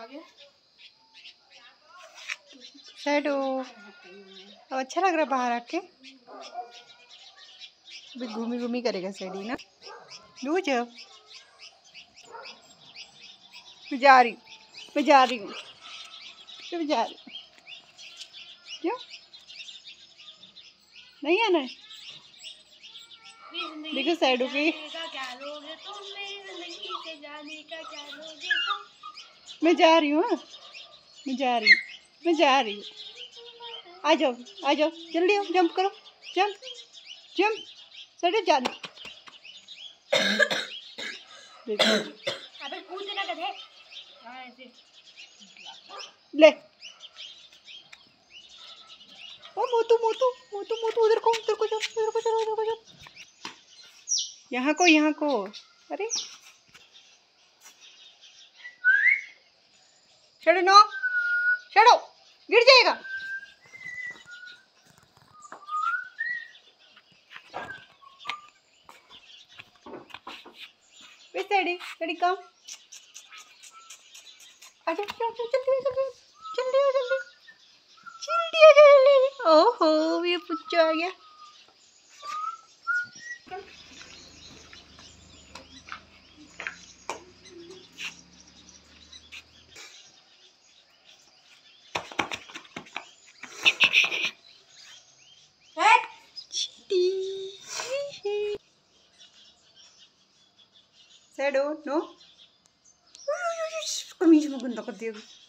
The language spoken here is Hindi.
शैडो अब अच्छा लग रहा है बाहर आके। अभी घूमी घूमी करेगा सैडी ना। लूज मैं जा रही हूँ, मैं जा रही हूँ, मैं जा रही हूँ। क्यों नहीं आना है? देखो सैडो की मैं जा रही हूँ, मैं जा रही हूँ, मैं जा रही हूँ। आ जाओ जल्दी आओ, जंप करो, जंप जंप सैडो जाना। देखो अबे कूद ना गधे। ऐसे ले ओ मोटू मोटू मोटू मोटू उधर को चलो, उधर को चलो। यहाँ को अरे शैडो नो, शैडो गिर जाएगा। सैडी कम आजा, जल्दी। ओहो ये पुच्चो आ गया। शैडो नो, कमीज में गंदा कर दिया।